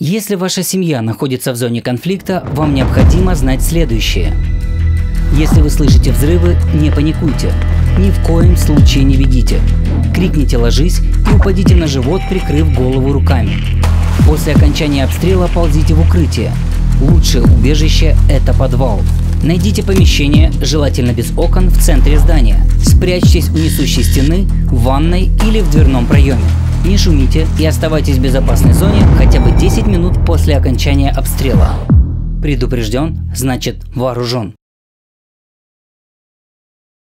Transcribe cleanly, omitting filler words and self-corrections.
Если ваша семья находится в зоне конфликта, вам необходимо знать следующее. Если вы слышите взрывы, не паникуйте. Ни в коем случае не бегите. Крикните «ложись» и упадите на живот, прикрыв голову руками. После окончания обстрела ползите в укрытие. Лучшее убежище – это подвал. Найдите помещение, желательно без окон, в центре здания. Спрячьтесь у несущей стены, в ванной или в дверном проеме. Не шумите и оставайтесь в безопасной зоне хотя бы 10 минут после окончания обстрела. Предупрежден, значит вооружен.